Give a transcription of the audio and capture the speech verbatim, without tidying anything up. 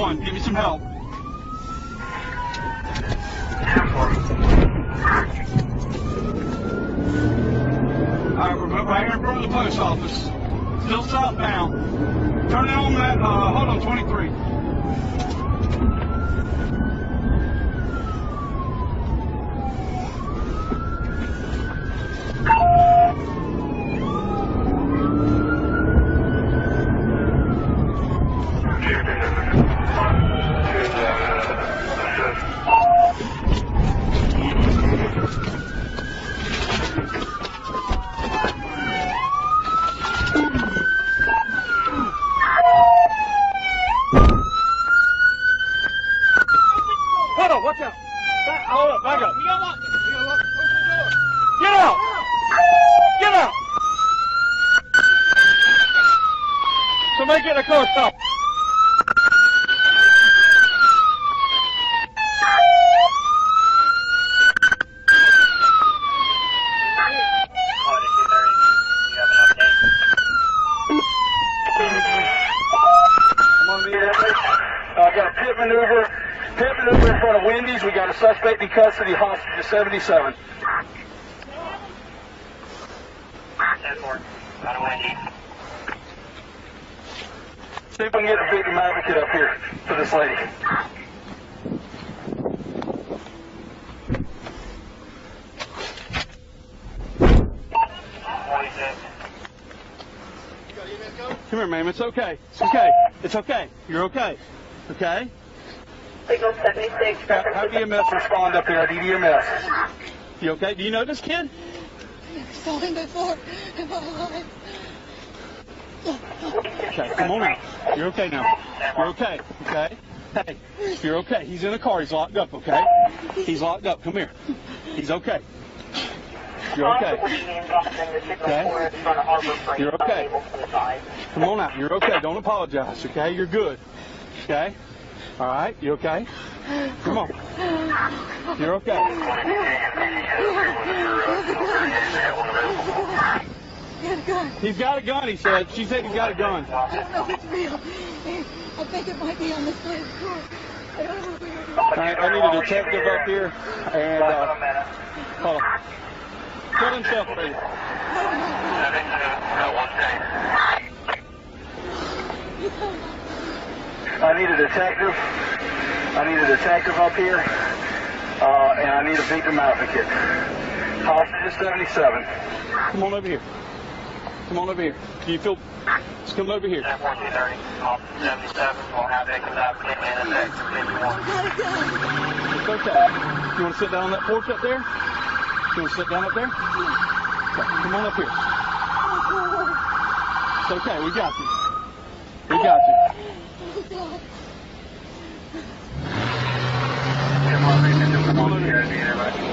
one. Give me some help. Alright, we're right here in front of the post office. Still southbound. Turn it on that, uh, hold on, twenty-three. Watch out. Back, hold up, back up. You got locked. You got locked. Get out. Get out. Somebody get in the car, stop. I got a pit maneuver. Pit maneuver in front of Wendy's. We got a suspect in custody, hostage to seventy-seven. ten four. Out of Wendy's. See if we can get a victim advocate up here for this lady. Come here, ma'am. It's okay. It's okay. It's okay. You're okay. Okay? Signal seventy-six. Have, have E M S respond up here. I need E M S. You okay? Do you know this kid? I've saw him before in my life. Okay, come on out. You're okay now. You're okay. Okay? Hey, you're okay. He's in the car. He's locked up, okay? He's locked up. Come here. He's okay. You're okay. Okay? You're okay. Come on out. You're okay. Don't apologize, okay? You're good. Okay? All right? You okay? Come on. You're okay. He's got a gun, he said. She said he's got a gun. I don't know if it's real. I think it might be on the side of the car. I don't know where you're going. I, I need a detective up here. And, uh, hold on. Kill himself, please. I need a detective. I need a detective up here. Uh, and I need a victim advocate. Hostage is seventy-seven. Come on over here. Come on over here. Do you feel... Just come over here. fourteen thirty. Hostage seventy-seven. We'll have victim advocate and a fifty-one. It's okay. You want to sit down on that porch up there? You want to sit down up there? Okay, come on up here. It's okay. We got you. We got you. Come on over here.